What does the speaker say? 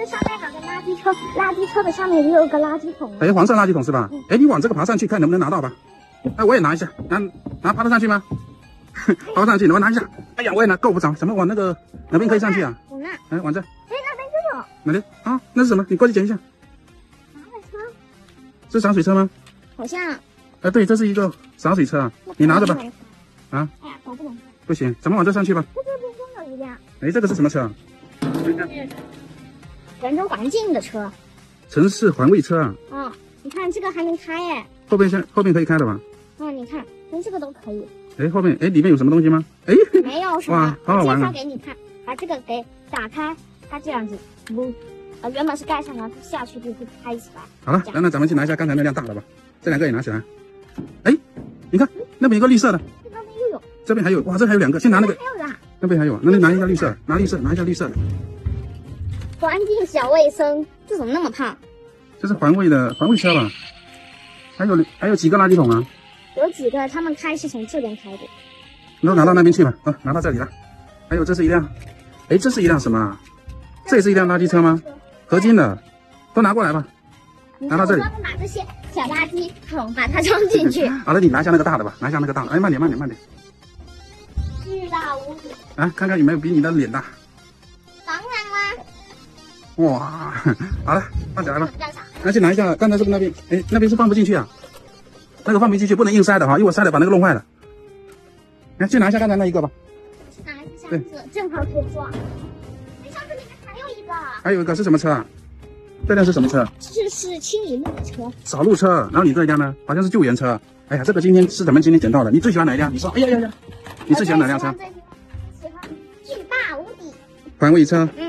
这上面有个垃圾车，垃圾车的上面也有个垃圾桶。 哎，黄色垃圾桶是吧？哎，你往这个爬上去，看能不能拿到吧？哎，我也拿一下，爬得上去吗？爬不上去，能不能拿一下？哎呀，我也拿够不着，怎么往那个哪边可以上去啊？ 我那， 哎，往这。 哎，那边就有。 哪里啊？那是什么？你过去捡一下。 洒水车？ 是洒水车吗？ 好像。 哎，对，这是一个洒水车啊，你拿着吧。啊？ 哎呀，搞不懂。 不行，咱们往这上去吧。 这边有一辆。 哎，这个是什么车啊？ 人中环境的车。 城市环卫车啊。 嗯，你看这个还能开哎。 后面可以开的吧？ 嗯，你看，连这个都可以。 哎，后面哎，里面有什么东西吗？哎， 没有什么。 哇，好好玩啊！ 介绍给你看，把这个给打开，它这样子，原本是盖上的，它下去就会开起来。 好了，那咱们去拿一下刚才那辆大的吧，这两个也拿起来。哎，你看那边有个绿色的， 那边又有， 这边还有，哇，这还有两个，先拿那个。 还有啦， 那边还有，那你拿一下绿色，拿一下绿色的。 环境小卫生，这怎么那么胖？ 这是环卫车吧？还有几个垃圾桶啊？ 有几个他们开是从这边开的。 你都拿到那边去吧，啊，拿到这里了。还有这是一辆，哎，这是一辆什么啊？这也是一辆垃圾车吗？合金的，都拿过来吧。拿到这里。 我专门把这些小垃圾桶把它装进去。 好了，你拿一下那个大的吧，拿一下那个大的。哎，慢点。 巨大无比。 啊，看看有没有比你的脸大。 当然啦。 哇，好了，放起来吧。那去拿一下，刚才是不是那边？哎，那边是放不进去啊。那个放不进去，不能硬塞的哈，一会儿塞了把那个弄坏了。来，去拿一下刚才那一个吧。 拿一个箱子，正好可以装。哎，箱子里面还有一个。 还有一个是什么车啊？这辆是什么车？ 这是清理路的车。 扫路车。然后你这一辆呢？好像是救援车。哎呀，这个今天是咱们今天捡到的。你最喜欢哪一辆？你说，哎呀，你最喜欢哪辆车？ 喜欢巨大无比环卫车。